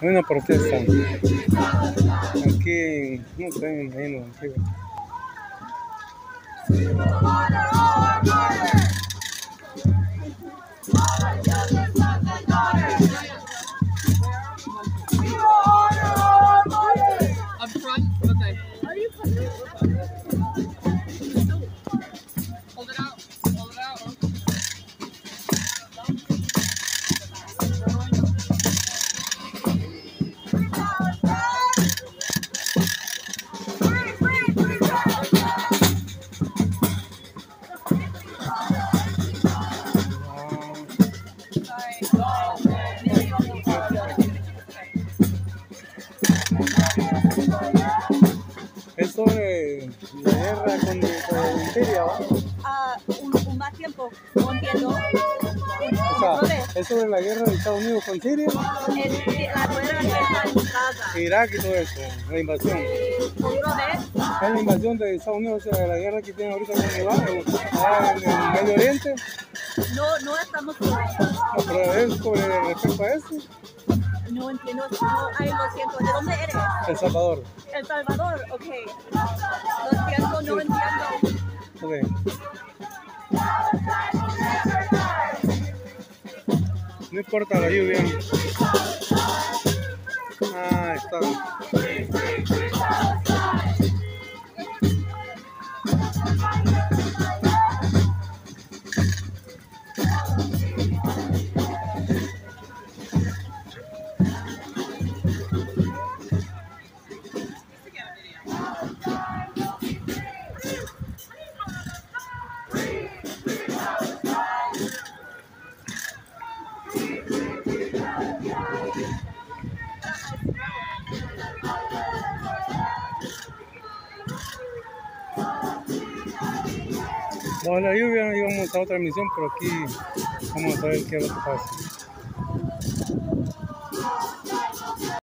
Hay una protesta. Aquí, no sé, me imagino. Aquí. Up front? Okay. Hold it out. Hold it out. Es sobre la guerra con Siria, ¿va? Un más tiempo, no entiendo. O sea, es sobre la guerra de Estados Unidos con Siria. La guerra que está en Gaza. Irak y todo eso, la invasión. ¿Otra vez? Es la invasión de Estados Unidos, o sea, la guerra que tiene ahorita con Irak, allá en el Medio Oriente. No estamos por ahí. No, pero es sobre respecto a eso. No entiendo, no, ay, lo siento. ¿De dónde eres? El Salvador. El Salvador, ok. Lo siento, no entiendo. Okay. No importa la lluvia. Ah, está. Bajo la lluvia íbamos a otra misión, pero aquí vamos a ver qué es lo que pasa.